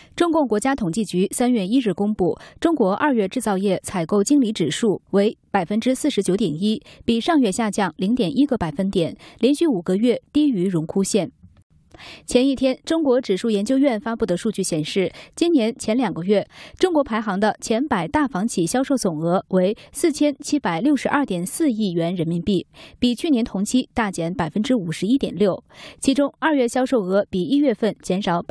中共国家统计局3月1日公布，中国2月制造业采购经理指数为49.1%，比上月下降0.1个百分点，连续5个月低于荣枯线。前一天，中国指数研究院发布的数据显示，今年前2个月，中国排行的前100大房企销售总额为4762.4亿元人民币，比去年同期大减51.6%。其中，2月销售额比1月份减少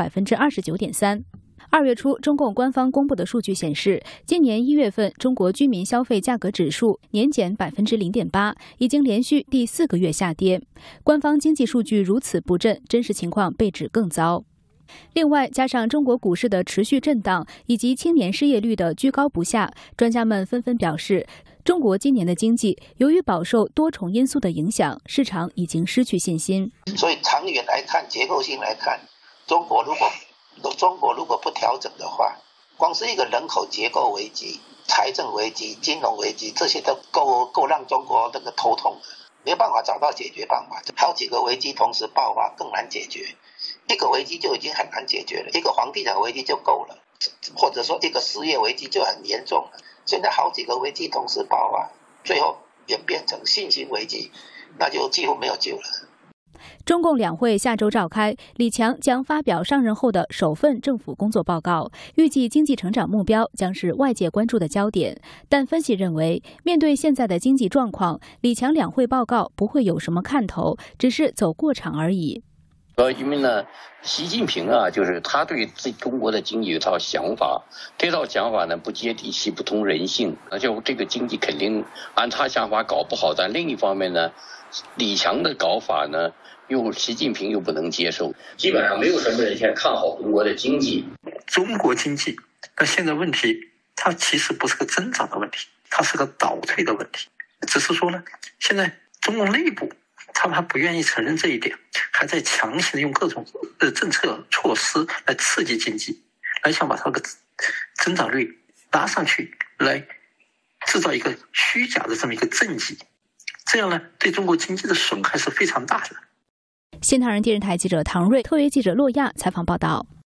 29.3%。2月初，中共官方公布的数据显示，今年1月份中国居民消费价格指数年减0.8%，已经连续第4个月下跌。官方经济数据如此不振，真实情况被指更糟。另外，加上中国股市的持续震荡，以及青年失业率的居高不下，专家们纷纷表示，中国今年的经济由于饱受多重因素的影响，市场已经失去信心。 所以长远来看，结构性来看，中国如果不调整的话，光是一个人口结构危机、财政危机、金融危机，这些都够让中国那个头痛的，没有办法找到解决办法。好几个危机同时爆发更难解决，一个危机就已经很难解决了，一个房地产危机就够了，或者说一个失业危机就很严重了。现在好几个危机同时爆发，最后演变成信心危机，那就几乎没有救了。 中共两会下周召开，李强将发表上任后的首份政府工作报告，预计经济成长目标将是外界关注的焦点。但分析认为，面对现在的经济状况，李强两会报告不会有什么看头，只是走过场而已。 因为呢，习近平啊，就是他对中国的经济有一套想法，这套想法呢不接地气、不通人性，而且这个经济肯定按他想法搞不好。但另一方面呢，李强的搞法呢，习近平又不能接受，基本上没有什么人现在看好中国的经济。 中国经济，那现在问题，它其实不是个增长的问题，它是个倒退的问题。只是说呢，现在中国内部他们还不愿意承认这一点，还在强行的用各种政策措施来刺激经济，来想把这个增长率拉上去，来制造一个虚假的这么一个政绩。这样呢，对中国经济的损害是非常大的。 新唐人电视台记者唐瑞，特约记者洛亚采访报道。